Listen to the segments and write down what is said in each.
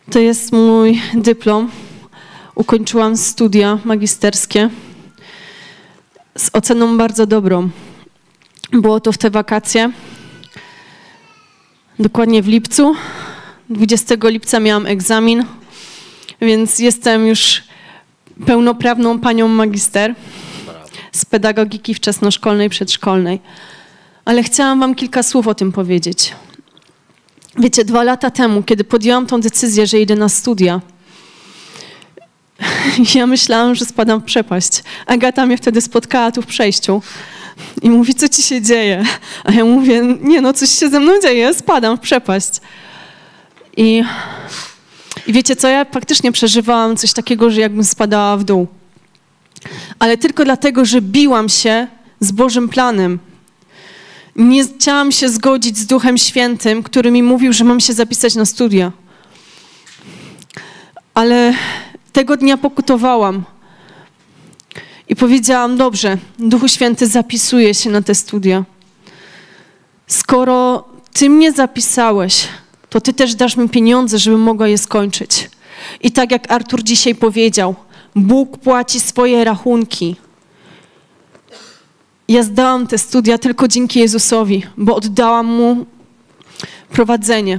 To jest mój dyplom. Ukończyłam studia magisterskie z oceną bardzo dobrą. Było to w te wakacje. Dokładnie w lipcu. 20 lipca miałam egzamin, więc jestem już pełnoprawną panią magister z pedagogiki wczesnoszkolnej, przedszkolnej. Ale chciałam wam kilka słów o tym powiedzieć. Wiecie, 2 lata temu, kiedy podjęłam tą decyzję, że idę na studia, ja myślałam, że spadam w przepaść. Agata mnie wtedy spotkała tu w przejściu i mówi, co ci się dzieje? A ja mówię, nie no, coś się ze mną dzieje, spadam w przepaść. I wiecie co, ja faktycznie przeżywałam coś takiego, że jakbym spadała w dół. Ale tylko dlatego, że biłam się z Bożym planem. Nie chciałam się zgodzić z Duchem Świętym, który mi mówił, że mam się zapisać na studia. Ale tego dnia pokutowałam i powiedziałam, dobrze, Duchu Święty, zapisuję się na te studia. Skoro Ty mnie zapisałeś, to Ty też dasz mi pieniądze, żebym mogła je skończyć. I tak jak Artur dzisiaj powiedział, Bóg płaci swoje rachunki. Ja zdałam te studia tylko dzięki Jezusowi, bo oddałam Mu prowadzenie.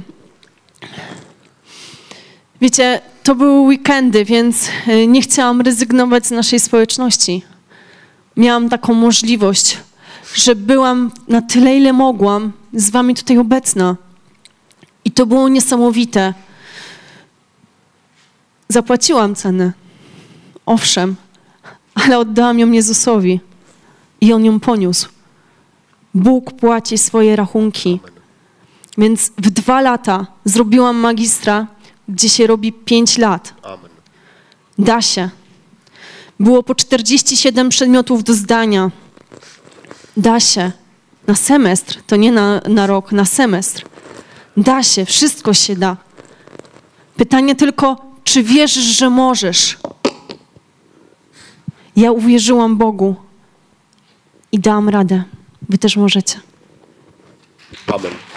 Wiecie, to były weekendy, więc nie chciałam rezygnować z naszej społeczności. Miałam taką możliwość, że byłam na tyle, ile mogłam z wami tutaj obecna. I to było niesamowite. Zapłaciłam cenę. Owszem, ale oddałam ją Jezusowi. I On ją poniósł. Bóg płaci swoje rachunki. Więc w 2 lata zrobiłam magistra, gdzie się robi 5 lat. Amen. Da się. Było po 47 przedmiotów do zdania. Da się. Na semestr, to nie na rok, na semestr. Da się, wszystko się da. Pytanie tylko, czy wierzysz, że możesz? Ja uwierzyłam Bogu i dałam radę. Wy też możecie. Amen.